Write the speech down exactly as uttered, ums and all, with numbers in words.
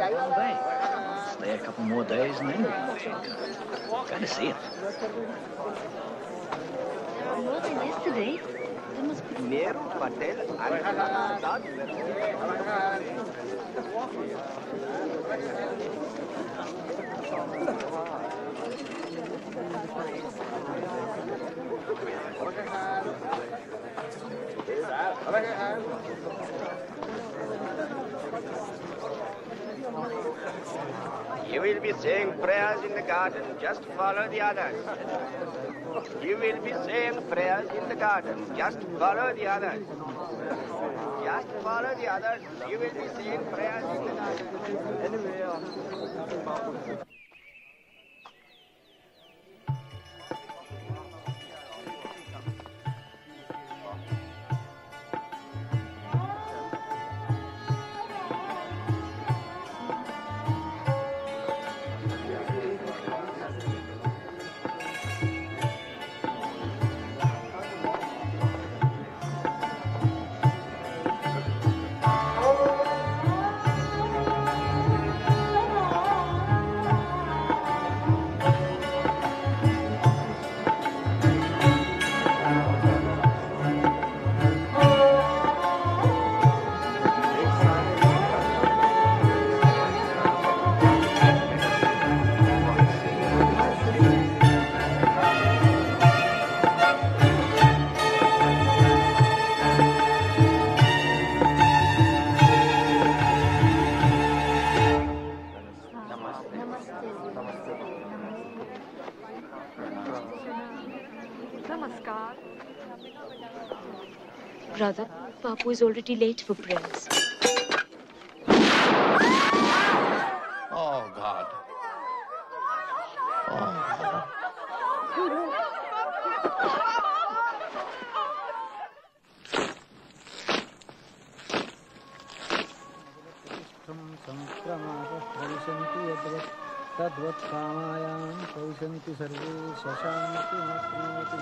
long day. Stay a couple more days and then we can go. Going to see it. There are more than yesterday. There must be... Nehru, Patel, Arjuna, You will be saying prayers in the garden, just follow the others. You will be saying prayers in the garden, just follow the others. Just follow the others, you will be saying prayers in the garden. Anyway, Brother, Papu is already late for prayers. Oh, God. Oh, God. तद्वत् कामायां पौषन्ति सर्वे शशान्ति